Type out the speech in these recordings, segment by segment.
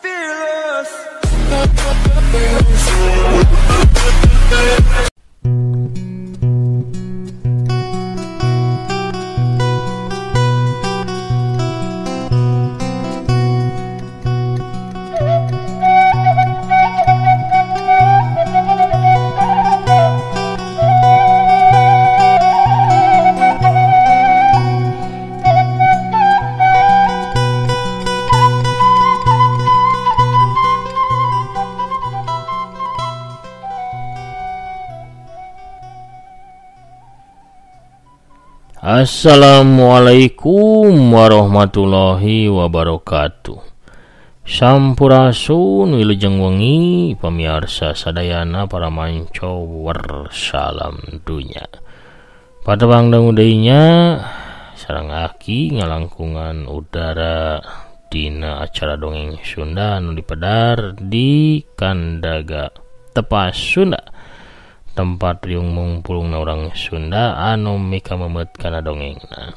Assalamualaikum warahmatullahi wabarakatuh. Sampurasun wilujeng wengi pamiarsa sadayana para mancower salam dunya. Patebang dangudainya sareng aki ngalangkungan udara dina acara dongeng Sunda anu dipedar di Kandaga Tepas Sunda, tempat riung mungpulungna orang Sunda anu mika memet kana dongengna.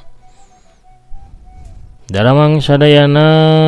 Daramang sadayana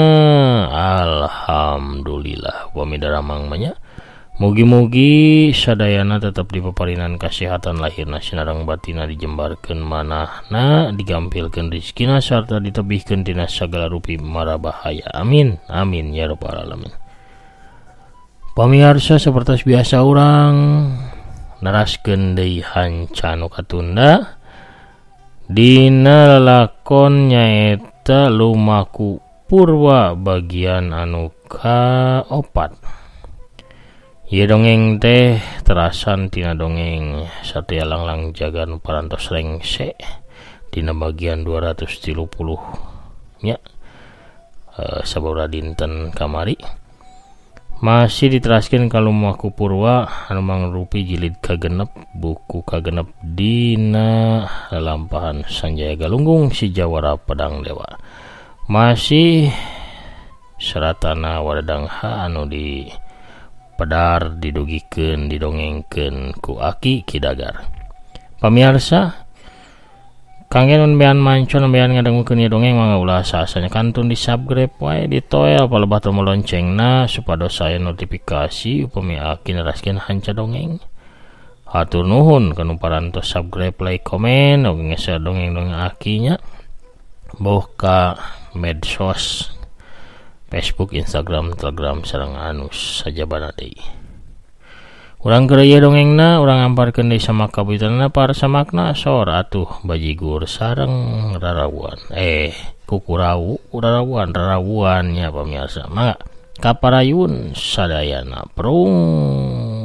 alhamdulillah wami daramang manya. Mugi-mugi sadayana tetap dipaparinan kasehatan lahirna sinareng batina, dijembarkeun manahna, digampilkeun rezekina sarta ditebihkeun tina sagala rupi mara bahaya. Amin amin ya rabbal alamin. Pamirsa sapertos biasa urang naraskeun deui hancanu katunda dina lakon nyaeta lumaku purwa bagian anu kaopat. Ieu dongeng teh terasan tina dongeng Satya Langlang Jagan Parantos Rengse dina bagian 230 nya sababaraha dinten kamari. Masih diteraskan kalau Lumaku Purwa anu mangrupi jilid kagenep buku kagenep dina lalampahan Sanjaya Galunggung si Jawara Pedang Dewa. Masih seratana wadadangha anu di pedar didugikeun didongengkeun ku Aki Kidagar. Pamirsa kangen bean mancon bean ngadangukeun ieu dongeng mangga ulah saasanya kantun di subscribe wae, di toel palebah tombol loncengna supados saya notifikasi upami Aki naraskeun hanca dongeng. Hatur nuhun kanu parantos subscribe, like, komen, oge nge-share dongeng-dongeng Aki nya boh ka medsos Facebook, Instagram, Telegram sareng anu sajabana deui. Urang keur ieu dongengna urang amparkeun deui samaka bitanana para samakna sor atuh bajigur sareng rarawuan. Kukurau rarawuan nya pamirsa. Mangga kaparayun sadayana prung.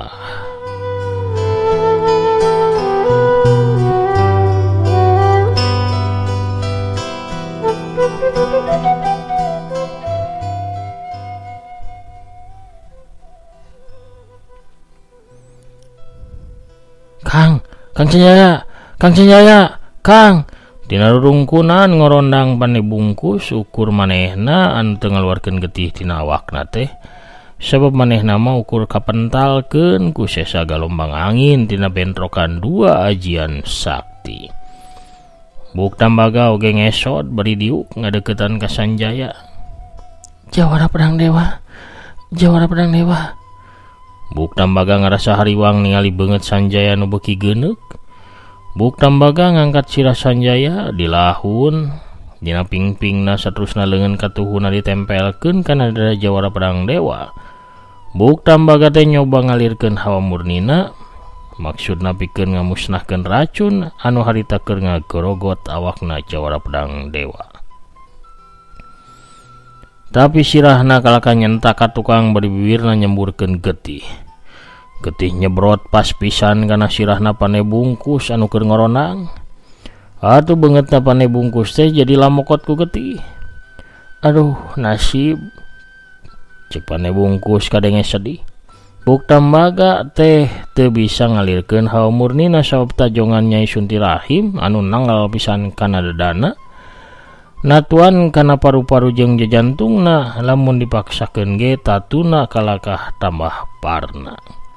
Kang Sanjaya, tina rurungkunan ngorondang panebungkus ukur manehna anu teu ngaluarkeun getih tina awakna teh. Sabab manehna mah ukur kapentalkeun ku sesa galombang angin tina bentrokan dua ajian sakti. Buk tambaga oge ngesot bari diuk ngadeukeutan ka Sanjaya. Jawara Pedang Dewa. Buk tambaga ngarasa hariwang ningali beungeut Sanjaya nu beuki geuneuk. Buk tambaga ngangkat sirah Sanjaya dilahun dina pingpingna saterusna leungeun katuhuna ditempelkeun kana dada Jawara Pedang Dewa. Buk tambaga teh nyoba ngalirkeun hawa murnina, maksudna pikeun ngamusnahkeun racun anu harita keur ngagorogot awakna Jawara Pedang Dewa. Tapi sirahna kalaka nyentak ka tukang bari bibirna nyemburkeun getih. Getih nyebrot pas pisan kana sirahna panebungkus anu keur ngoronang. Atuh beungeutna panebungkus teh jadi lamokot ku getih. Aduh nasib, cek panebungkus kadenge sedih. Buk tambaga teh teu bisa ngalirkeun hawa murnina sabab tajongan Nyai Sunti Rahim anu nanggal pisan kana dadana. Natuan kana paru-paru jeung jajantungna lamun dipaksakeun ge tatuna kalakah tambah parna.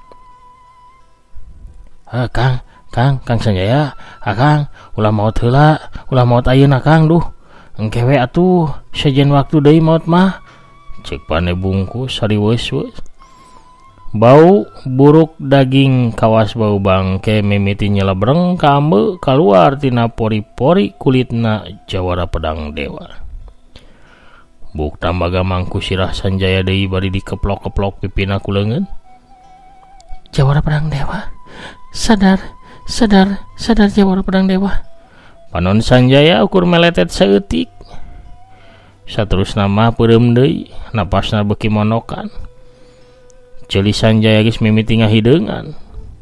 Kang Sanjaya, Kang, ulah maot ayeuna Kang, duh. Engke we atuh, sejen waktu deui maot mah. cek pane bungkus sariweus-weus. Bau buruk daging kawas bau bangke mimiti nyelebreng kambe keluar tina pori-pori kulitna Jawara Pedang Dewa. Buk Tambaga mangku sirah Sanjaya deui bari dikeplok-keplok pipina ku leungeun. Jawara Pedang Dewa, sadar Jawara Pedang Dewa. Panon Sanjaya ukur meletet saeutik. Saterusna mah peureum deui, napasna beuki monokan. Ceuli Sanjaya geus mimiti ngahideungan.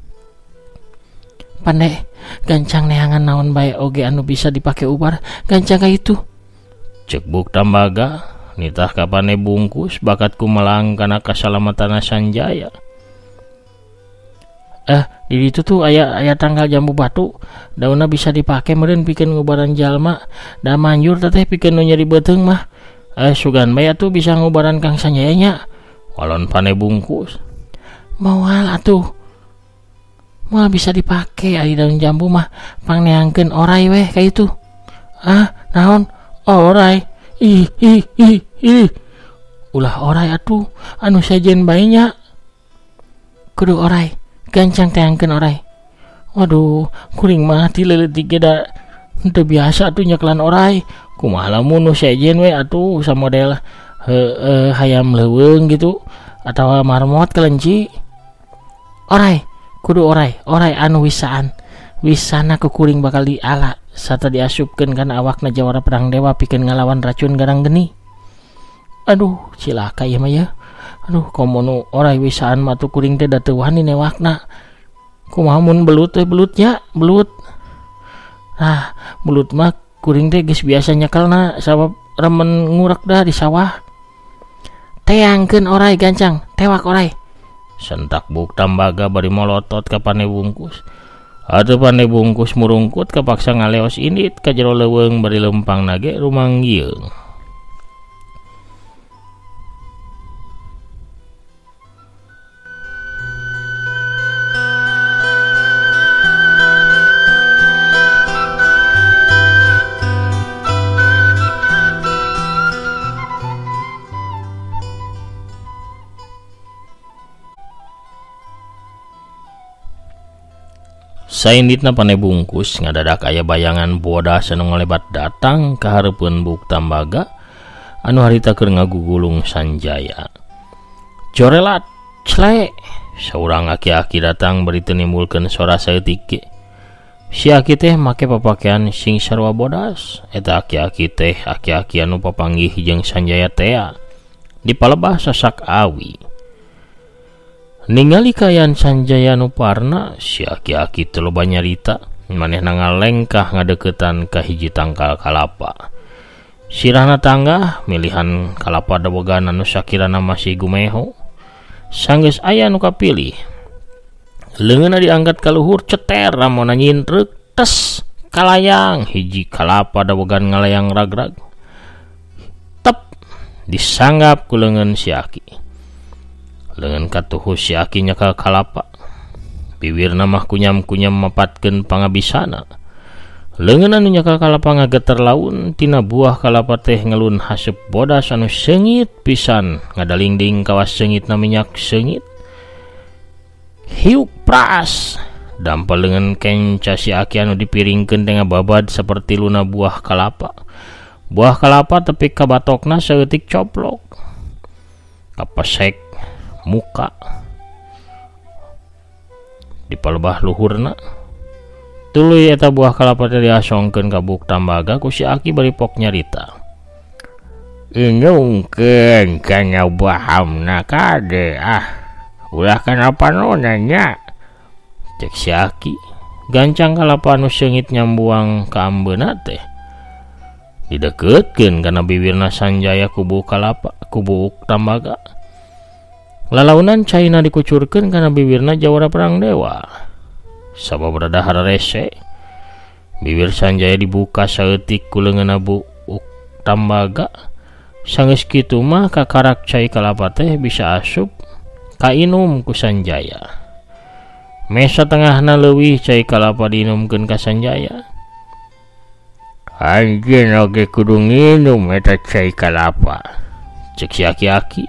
Pandai, gancang neangan naon bae oge anu bisa dipake ubar, gancang ka itu. Cek Buk Tambaga, nitah ka pane bungkus bakat kumelang kana kasalamatana Sanjaya. Di ditu tuh aya tanggal jambu batu, daunna bisa dipake meureun pikeun ngubaran jalma, da manjur teh pikeun nu nyeri beuteung mah. Sugan bae atuh bisa ngubaran Kang Sanjaya nya. Walon pane bungkus. Moal atuh. Moal bisa dipake ari daun jambu mah pangneangkeun orai weh ka itu. Naon? Orai. Ih. Ulah orai atuh, anu sajen bae nya. Kudu orai. Gancang teangkeun orai. Waduh, kuring mah ti leuletik ge da teu biasa atuh nyeklan orai. Kumaha lamun nu sajen we atuh samodel hayam leuweung gitu atawa marmot kelenci. Orai, kudu orai anu wisana ku kuring bakal diala sarta diasupkeun kana awakna Jawara Pedang Dewa pikeun ngalawan racun garang geni. Aduh, cilaka ieu mah ya. Aduh, komo nu orai wisaan mah tuh kuring teh da teu wani newakna. Kumaha mun belut nya, belut. Belut mah kuring teh geus biasa nyekelna sabab remen ngurek dah di sawah. Teangkeun orai gancang, tewak orai. Sentak Buk Tambaga bari molotot ka pane bungkus. Atuh pane bungkus murungkut kapaksa ngaleos indit ka jero leuweung bari lempang nage rumangieung. Sainditna pane bungkus ngadadak aya bayangan bodas anu ngolebat datang ka hareupeun Buk Tambaga anu harita keur ngagugulung Sanjaya. Corelat, cle, saurang aki-aki datang bari teu nimbulkeun sora saeutik ge. Si aki teh make papakean sing sarua bodas. Eta aki-aki teh aki-aki anu papanggih jeung Sanjaya tea. Dipalebah sasak awi. Ningali kayan Sanjaya nu parna, si aki-aki teu loba nyarita, manehna ngalengkah ngadeuketan ka hiji tangkal kalapa. Sirahna tangga milihan kalapa dabogan anu sakirana masih gumeho. Sanggeus aya nu kapilih. Leungeunna diangkat ka luhur ceter ramona nyintreuk tes kalayang hiji kalapa dabogan ngalayang ragrag. Tep disanggap ku leungeun si aki. Leungeun katuhu si aki nyakal kalapa. Bibirna mah kunyam-kunyam mapatkeun pangabisana. Leungeun anu nyakal kalapa ngageter laun tina buah kalapa teh ngelun haseup bodas anu seungit pisan ngadalingding kawas seungitna minyak seungit. Hiuk pras dampal leungeun kenca si aki anu dipiringkeun teh ngababad saperti luna buah kalapa. Buah kalapa tepi ka batokna saeutik coplok. Kapesek muka dipalebah luhurna. Tuluy eta buah kalapa teh diasongkeun ka Buk Tambaga ku si aki bari pok nyarita. Inungkeun kana bahamna kade ulah kenapa nanya, cek si aki. Gancang kalapa anu seungit nyambuang ka ambeuna teh dideukeutkeun kana bibirna Sanjaya ku Buk Tambaga. Lalaunan caina dikucurkeun kana bibirna Jawara Pedang Dewa. Sabab dahar rese, bibir Sanjaya dibuka saeutik ku leungeunna Buk Tambaga. Sanggeus kitu mah kakarak cai kalapa teh bisa asup ka inum ku Sanjaya. Mesa tengahna leuwih cai kalapa diinumkeun ka Sanjaya. Anjeun oge kudu nginum eta cai kalapa. cek si aki-aki.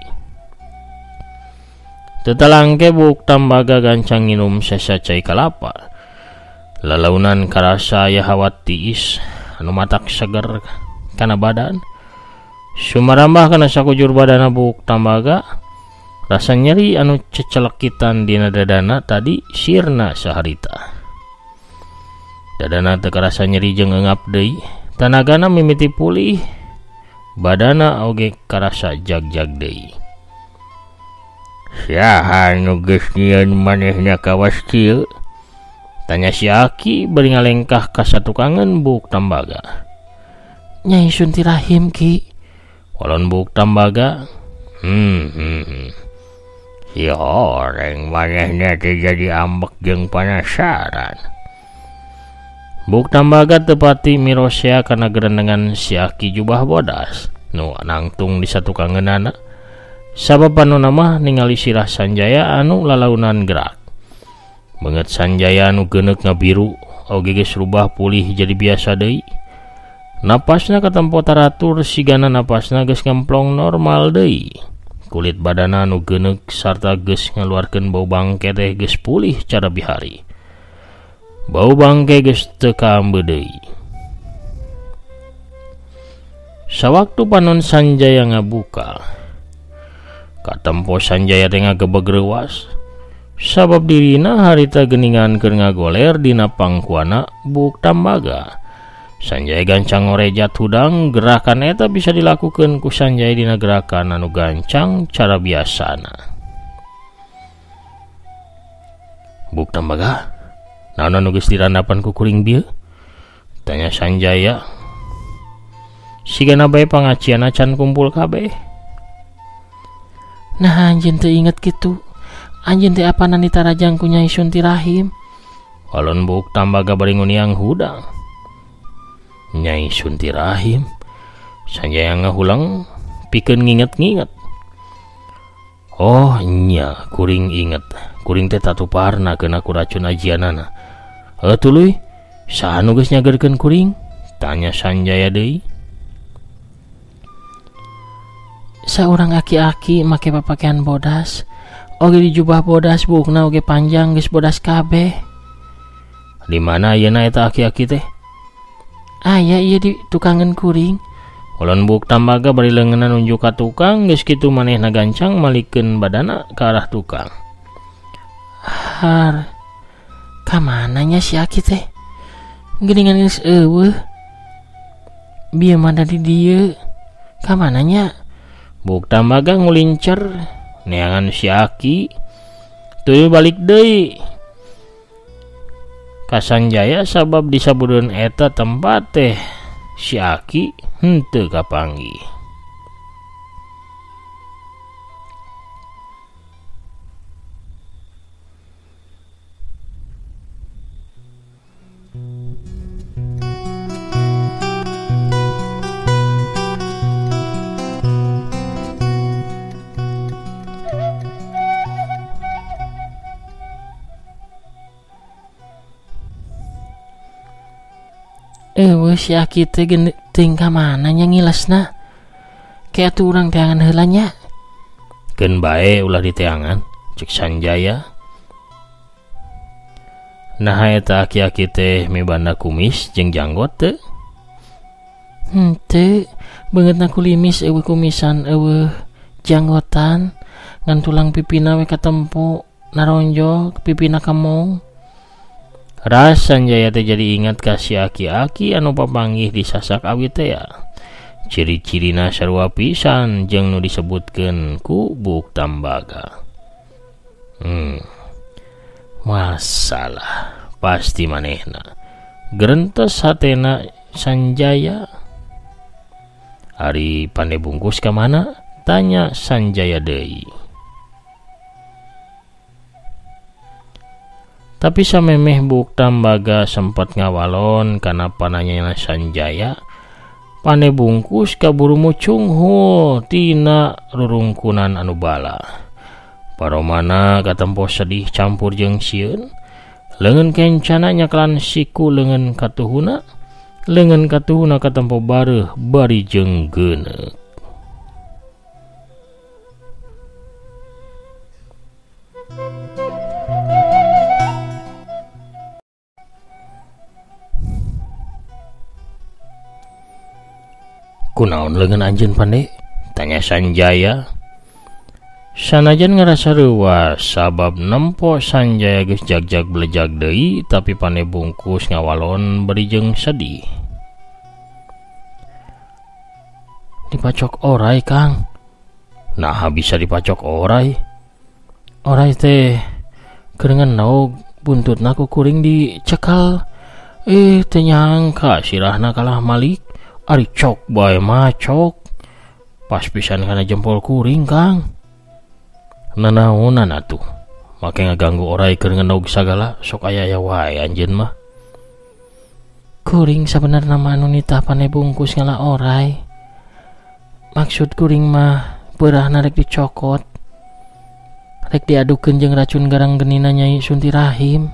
Tetalangke Buk Tambaga gancang nginum sesa cai kalapa. Lalaunan karasa ya hawat tiis anu matak seger kana badan. Sumarambah kana sakujur badana Buk Tambaga. Rasa nyeri anu cecelekitan dina dadana tadi sirna saharita. Dadana teu karasa nyeri jeung engap deui, tanagana mimiti pulih, badana oge karasa jag-jag deui. Saha nu geus nyieun manehna kawas kieu? Tanya si Aki bari ngalengkah ka satukangan Buk Tambaga. Nyai Sunti Rahim Ki. Walon Buk Tambaga. Si horeng manehna teh jadi ambek jeung penasaran. Buk Tambaga tepati mirosea kana gerendengan si Aki jubah bodas nu nangtung di satukangeunana. Sabab anu nama ningali sirah Sanjaya anu lalaunan gerak. Beungeut Sanjaya anu geuneuk ngabiru oge geus rubah pulih jadi biasa deui. Napasna katempo taratur sigana napasna geus ngemplong normal deui. Kulit badana anu geuneuk sarta geus ngaluarkeun bau bangke teh geus pulih cara bihari. Bau bangke geus teu kaambe deui. Sawaktu panon Sanjaya ngabuka, katempo Sanjaya teh ngagebeg reuwas. Sabab dirina harita geuningan keur ngagoler dina pangkuana Buk Tambaga. Sanjaya gancang ngorejat hudang, gerakan eta bisa dilakukeun ku Sanjaya dina gerakan anu gancang cara biasana. Buk Tambaga, naon anu geus dirandapan ku kuring bieu? Tanya Sanjaya. Sigana bae pangaciana can kumpul kabeh. Nah anjeun teu inget kitu. Anjeun teh apana ditarajang ku Nyai Sunti Rahim? Walon Buk Tambaga bari nguniang hudang. Nyai Sunti Rahim. Sanjaya ngahulang pikeun nginget-nginget. Oh nya, kuring inget. Kuring teh tatuparnakeun aku racun ajianana. Tuluy, saha nu geus nyagerkeun kuring? Tanya Sanjaya deui. Saurang aki-aki make papakean bodas. Oge di jubah bodas bukna oge panjang geus bodas kabeh. Di mana ayeuna eta aki-aki teh? Aya ieu di tukangan kuring. Ulun Buk Tambaga bari leungeunna nunjuk ka tukang, geus kitu manehna gancang malikeun badana ke arah tukang. Har, ka mana nya si Aki teh? Geuningan geus eueuh. Bieu mah di dieu. Ka mana nya? Buk Tambaga ngulincer neangan si Aki. Tuluy balik deui ka Sanjaya sabab disabudeun eta tempat teh si Aki henteu kapanggih. Si Aki teh geuning ka mana nya ngilasna? Kayak atuh urang teangan heula nya. Keun bae ulah diteangan, cek Sanjaya. Nah eta aki-aki teh mibanda kumis jeung janggot teu? Henteu, beungeutna kulimis eueuh kumisan eueuh janggotan, ngan tulang pipina we katempo naronjol pipina kamong. Ras Sanjaya teh jadi ingat ka si aki-aki anu papanggih di sasak awit teh ya. Ciri-cirina sarua pisan jeung nu disebutkeun ku Buk Tambaga. Masalah pasti manehna. Gerentes hatena Sanjaya. Ari pandai bungkus ka mana? Tanya Sanjaya deui. Tapi samemeh Buk Tambaga sempat ngawalon kana pananyana Sanjaya. Pane bungkus kaburu mucung tina rurungkunan anu bala. Paromana katempo sedih campur jeung sieun. Leungeun kencana nyaklan siku leungeun katuhuna. Leungeun katuhuna katempo bareuh bari jeung geuneuk. Kunaon leungeun anjeun Pande? Tanya Sanjaya. Sanajan ngerasa reuas sabab nempo Sanjaya geus jagjag belejag deui, tapi Pande Bungkus ngawalon berijeng sedih. Dipacok oray Kang. Nah bisa dipacok oray. Oray teh keurengan naog buntutna ku kuring dicekal. Teu nyangka sirahna kalah Malik. Ari cok bae macok. Pas pisan kana jempol kuring Kang. Nanaonan atuh make ngaganggu oray keur ngenaug sagala, sok aya wae anjeun mah. Kuring sabenerna mah anu nitah Pande Bungkus ngala oray. Maksud kuring mah beurahna rek dicokot, rek diadukeun jeung racun garang genina Nyai Sunti Rahim.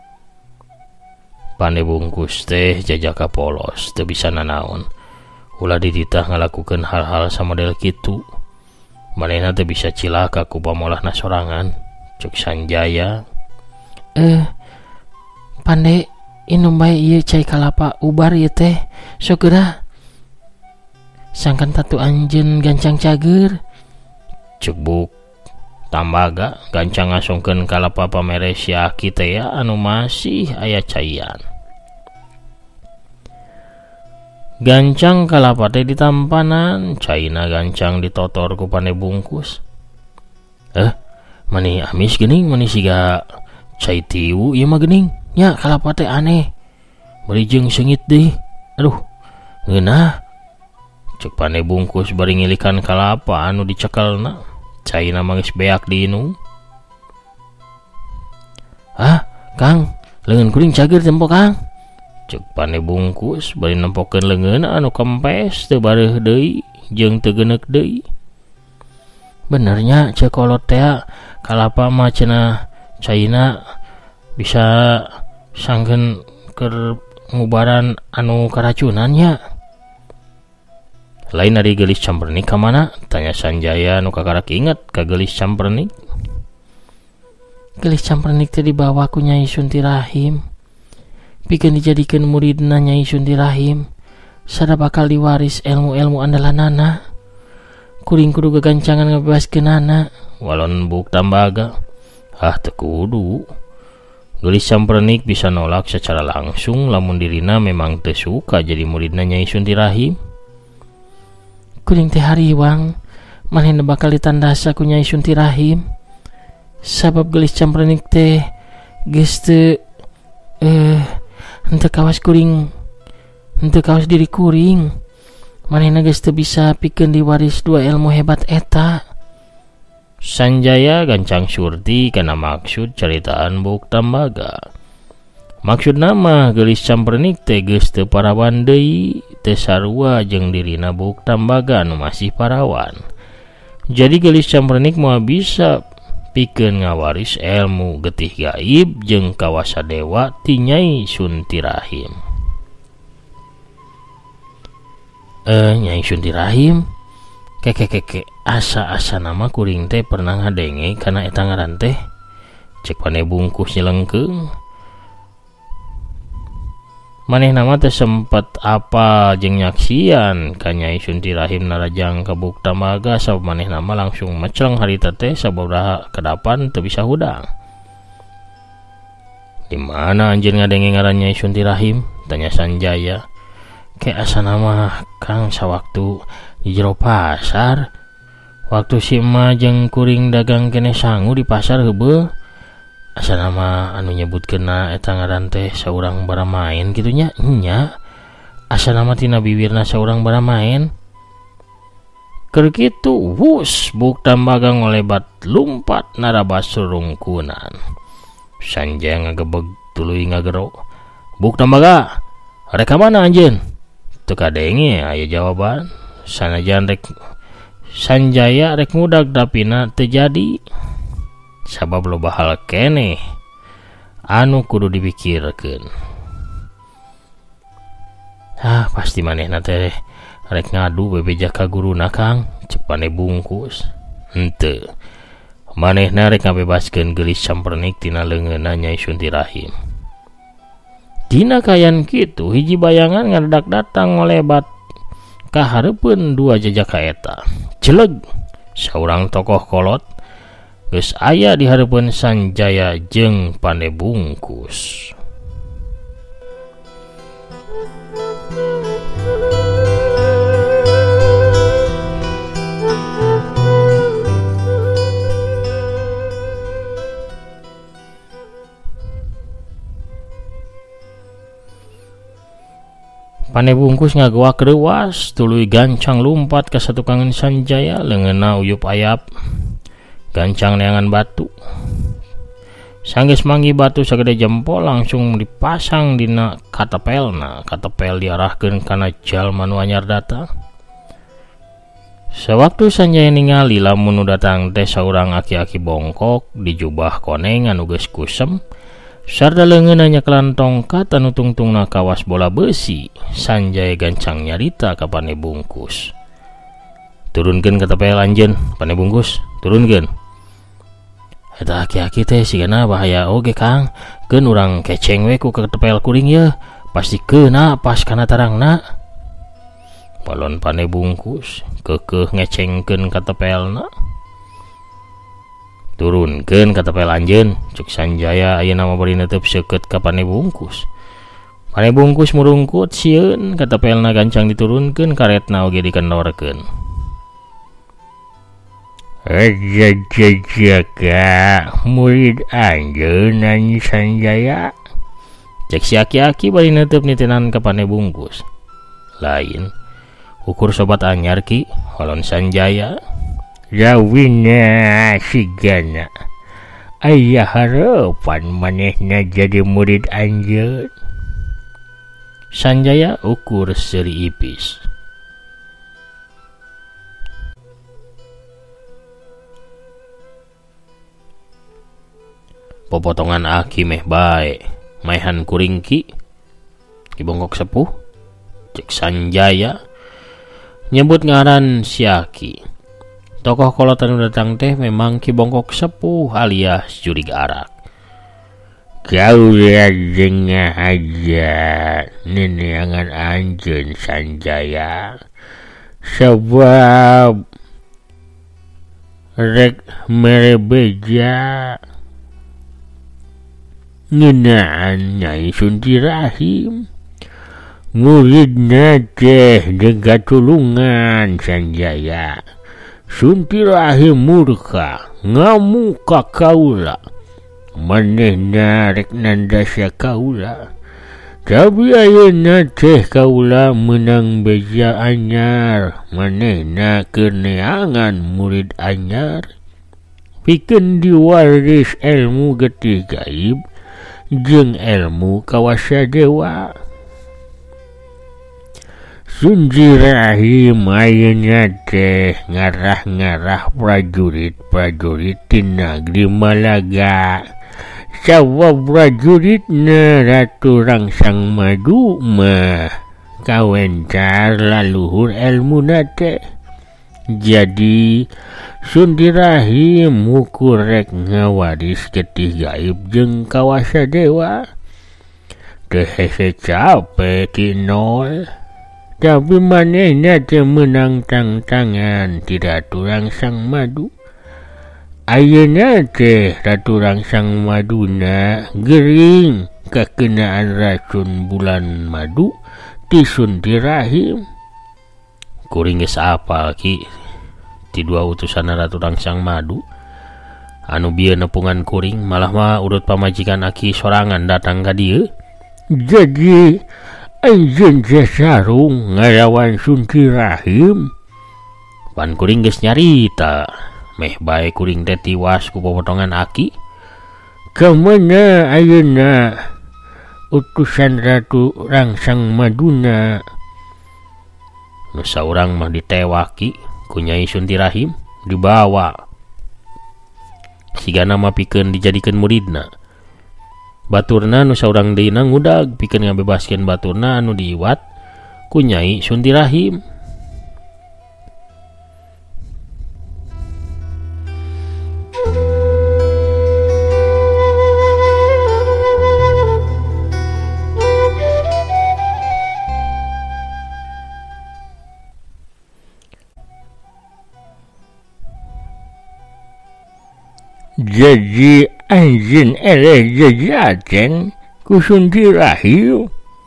Pande Bungkus teh jajaka polos, teu bisa nanaon. Ulah dititah ngalakukeun hal-hal samodel kitu. Manehna teh bisa cilaka ku pamolahna sorangan. Cuk Sanjaya. Pande, inum bae ieu cai kalapa ubar ieu teh. Sok geura. Sangkan tatu anjeun gancang cager. Cuk Buk Tambaga gancang ngasungkeun kalapa pamere Syaki teh ya anu masih aya caian. Gancang kalapa teh ditampanan, caina gancang ditotor ku Pande Bungkus. Mani amis geuning, mani siga cai tiwu ieu mah geuning. Nya kalapa teh aneh. Berijeng seungit deui. Aduh, ngeunah. Cek Pande Bungkus bari ngilikan kalapa anu dicekelna. Caina mah geus beak diinum. Kang, leungeun kuring cager tempo Kang. Cek Pande Bungkus bari nempokeun leungeun anu kempes teu bareuh deui jeung teu geuneuk deui. Benernya cek kolot teh kalapa mah cenah caina bisa sangkeun keur ngubaran anu karacunan nya. Lain ari geulis Campernik ka mana? Tanya Sanjaya nu kakarak inget ka geulis Campernik. Geulis Campernik teh dibawa ku Nyai Sunti Rahim. Pikeun dijadikeun muridna Nyai Sunti Rahim, sada bakal diwaris ilmu-ilmu andalanana. Kuring kudu gagancangan ngabebaskeunana. Walon Buk Tambaga. Teu kudu. Geulis Campernik bisa nolak secara langsung lamun dirina memang teu suka jadi muridna Nyai Sunti Rahim. Kuring teh hariwang, manehna bakal ditandasa ku Nyai Sunti Rahim. Sabab Geulis Campernik teh geus teu henteu kawas kuring, henteu kawas diri kuring. Manehna geus teu bisa pikeun diwaris dua ilmu hebat eta. Sanjaya gancang surti kana maksud caritaan Buk Tambaga. Maksudna mah Geulis Campernik teh geus teu parawan deui, teu sarua jeung dirina Buk Tambaga anu masih parawan. Jadi Geulis Campernik moal bisa pikeun ngawaris ilmu getih gaib jeung kawasa dewa ti Nyai Sunti Rahim. Nyai Sunti Rahim keke asa nama kuring teh pernah ngadenge kana eta ngaran teh. Cek Pande Bungkus nyelengkeung. Manehna mah teh sempet apa jeung nyaksian ka Nyai Sunti Rahim narajang ka Buk Tambaga, sabab manehna mah langsung meceleng harita teh sabaraha kedapan teu bisa hudang. Di mana anjeun ngadenge ngaran Nyai Sunti Rahim? Tanya Sanjaya. Kayak asana mah Kang sawaktu di jero pasar. Waktu si emak jeung kuring dagang kene sangu di pasar heubeul. Asana mah anu nyebutkeunna eta ngaran teh saurang baramaen kitu nya. Nya. Asana mah tina bibirna saurang baramaen. Keur kitu wus Buk Tambaga ngolebat lumpat narabas rungkunan. Sanjaya ngagebeg tuluy ngagero. Buk Tambaga, rek ka mana anjeun? Teu kadenge aya jawaban. Sanajan rek Sanjaya rek ngudag dapina teu jadi. Sabab loba hal keneh anu kudu dipikirkeun. Pasti manehna teh rek ngadu bebejak ka guruna Kang, cek Pande Bungkus. Henteu. Manehna rek ngabebaskeun Geulis Campernik tina leungeunna Nyai Sunti Rahim. Dina kayan kitu hiji bayangan ngadak datang ngolebat kahareupeun dua jajaka eta. Celeg, saurang tokoh kolot geus aya di hareupeun Sanjaya jeung Panebungkus. Panebungkus ngagoak reuwas tuluy gancang lumpat ka satukangan Sanjaya, leungeunna uyup ayap gancang neangan batu. Sanggeus manggi batu sagede jempol langsung dipasang dina katepelna. Katepel diarahkeun kana jalma nu anyar datang. Sewaktu Sanjaya ningali lamun nu datang teh saurang aki-aki bongkok di jubah koneng anu geus kusem sarta leungeunna nyakelan tongkat anu tungtungna kawas bola besi, Sanjaya gancang nyarita ka Panebungkus. Turunkeun katepel anjeun, Panebungkus, turunkeun. Eta aki-aki teh sigana bahaya oge Kang, keun urang keceng we ku katepel kuring ye, pasti keuna pas kana tarangna. Balon Panebungkus keukeuh ngecengkeun katepelna. Turunkeun katepel anjeun, cek Sanjaya ayeuna mah bari neuteub seukeut ka Panebungkus. Panebungkus murungkut sieun, katepelna gancang diturunkeun, karetna oge dikendorkeun. Jajaka murid anjeun nyanyi Sanjaya, cek si aki-aki bari neuteub nitenan ka Panebungkus. Lain ukur sobat anyar ki holon Sanjaya. Rawina sigana aya harapan manehna jadi murid anjeun. Sanjaya ukur seuri ipis. Popotongan aki meh bae, maehan kuring ki bongkok sepuh, cek Sanjaya nyebut ngaran si aki. Tokoh kolot anu datang teh memang Ki Bongkok sepuh alias jurig arak. Kaula jengah aja neneangan anjeun Sanjaya, sebab rek mere beja ngeunaan Nyai Sunti Rahim. Muridna teh jaga tulungan Sanjaya. Sunti Rahim murka ngamuka kaula, manehna rek nandasya kaula. Tapi ayeuna teh kaula menang beja anyar, manehna keur neangan murid anyar. Pikeun diwaris ilmu getih gaib jeung ilmu kawasa dewa. Sunti Rahim ayeuna teh ngarah-ngarah prajurit-prajurit di negeri Malaga. Sawa prajuritna Ratu Rangsang Madu mah kawencar laluhur ilmuna teh. Jadi Sunti Rahim ukur rek ngawaris getih gaib jeung kawasa dewa. Teu hese capek ti nol. Tapi manehna teu menang tang-tangan ti Ratu Rangsang Madu. Ayeuna teh Ratu Rangsang Maduna gering kakenaan racun bulan madu ti Sunti Rahim. Kuring geus apal ki ti dua utusan Ratu Rangsang Madu. Anu bieu nepungan kuring malah mah urut pamajikan aki sorangan datang ka dieu. Jadi anjeun sarung ngarawan Sunti Rahim. Pan kuring geus nyarita, meh bae kuring teh tiwas ku popotongan aki. Kamana ayeuna utusan Ratu Rangsang Maduna? Nu saurang mah ditewaki ku Nyai Sunti Rahim, dibawa. Sigana mah pikeun dijadikeun muridna. Baturna nu saurang deuna ngudag pikeun ngabebaskeun baturna anu diiwat ku Nyai Sunti Rahim. Jadi anjin eleh jajaten kusunti rahiyu.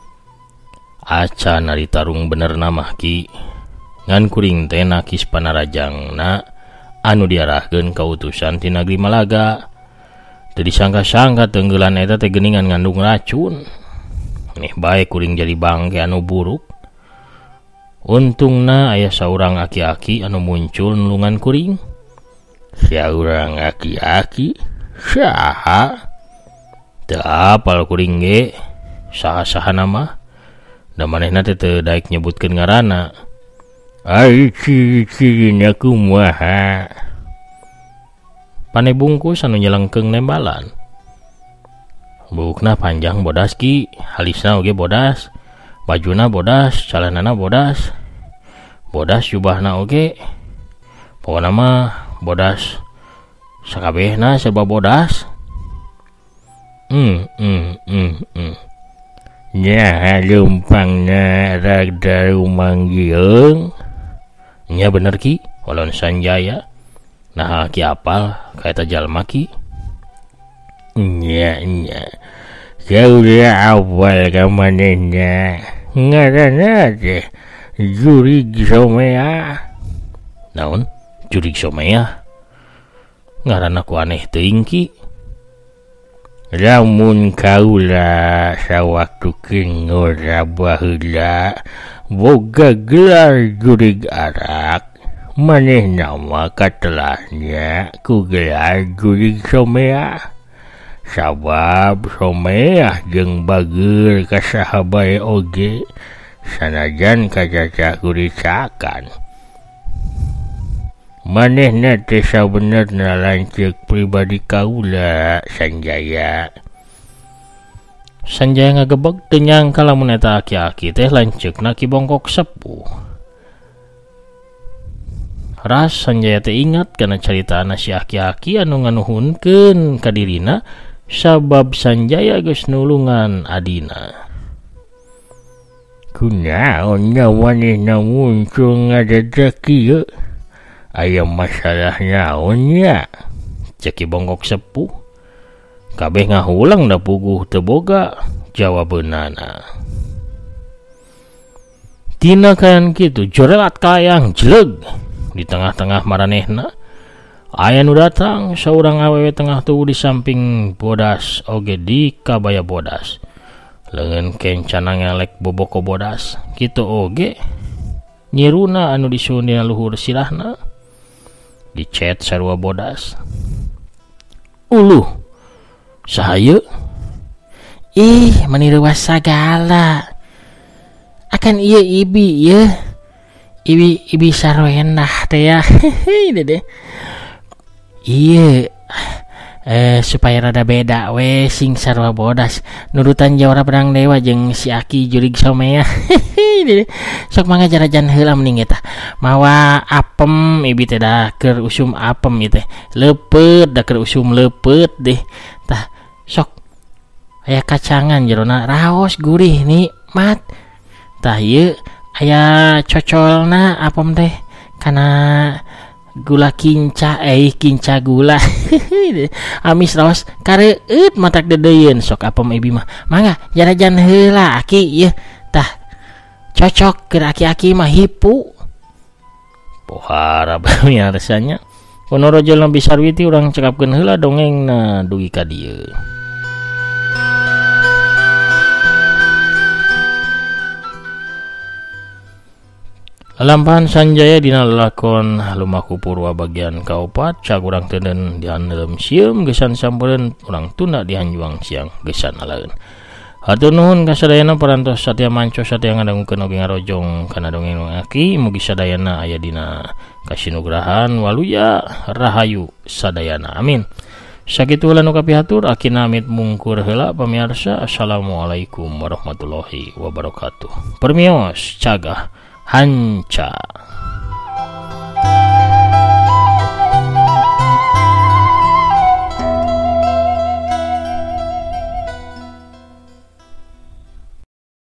Acan ari tarung bener namah ki. Ngan kuring teh nakis panarajangna anu diarahkeun ka utusan ti Nagri Malaga. Teu disangka-sangka tenggelan eta teh geuningan ngandung racun. Nih bae kuring jadi bangke anu buruk. Untungna aya saurang aki-aki anu muncul nulungan kuring. Saurang aki-aki saha? Teu apal kuring ge saha-saha nama. Da manehna teh teu daek nyebutkeun ngaranna. Ai ciri-cirina kumaha? Pane bungkus anu nyelengkeung nembalan. Bukna panjang bodas ki, halisna oge bodas, bajuna bodas, calanana bodas, bodas jubahna oge. Pokona mah bodas sakabehna serba bodas. Nya lumpangna rada rumanggiung. Nya bener ki, walon Sanjaya. Nah ki apal kaeta jalma ki. Nya. Saura awal ka manehna. Ngaranna teh Jurig Somea. Naon? Jurig Somea? Ngaranna ku aneh teuing ki. Lamun kaula sawaktukeun ngora baheula boga gelar jurig arak, manehna mah katelahnya ku gelar Jurig Somea. Sabab Somea jeung bageur ka saha bae oge sanajan kacaca kuricakan. Manehna teh sabenerna lanceuk pribadi kaula Sanjaya. Sanjaya ngagebeg teu nyangka lamun eta aki-aki teh lanceukna Ki Bongkok sepuh. Ras Sanjaya teh ingat kana caritana si aki-aki anu nganuhunkeun ka dirina sabab Sanjaya geus nulungan adina. Kunaon nya manehna muncul ngadadak kieu? Aya masalah naon nya? Cek Ki Bongkok sepuh. Kabeh ngahulang da puguh teu boga jawabeunana. Tina kayan kitu jorelat kayang jeleg di tengah-tengah maranehna. Aya nu datang saurang awewe tengah tuh di samping bodas oge di kabaya bodas. Leungeun kencana ngelek boboko bodas. Kitu oge nyiruna anu disuun dina luhur sirahna. Dicet sarua bodas. Uluh sahayu? Ih meniruas sagala. Akan iya ibi ya. Ibi sarwenah teh ya. Dede. Iya supaya rada beda we sing sarua bodas nurutan jawara pedang dewa jeung si Aki Jurig Somea. Sok mangga jarajan heula mending eta mawa apem ibi teh da keur usum apem ieu teh leupeut da keur usum leupeut deh tah sok aya kacangan jerona raos gurih nikmat tah ieu aya cocolna apem teh kana gula kinca kinca gula. Amis raos kareueut matak dedeyeun sok apem ibi mah mangga jarajan heula Aki ieu tah cocok keur aki-aki mah hipu. Pohara banya rasanya kono rojol nabi sarwiti urang cekapkeun heula dongengna dugi ka dieu. Lalampahan Sanjaya dina lelakon lumaku purwa bagian kaopat cak urang tenden dihandelem sieum gesan sampereun urang tunda dihanjuang siang gesan alaeun. Hatur nuhun ka sadayana parantos satya manco satya ngadangukeun oge ngarojong kana dongeng Aki mugi sadayana aya dina kasinugrahan waluya rahayu sadayana amin. Sakitu heula nu kapihatur Aki namit mungkur heula pamirsa. Assalamualaikum warahmatullahi wabarakatuh. Permios cagah hanca.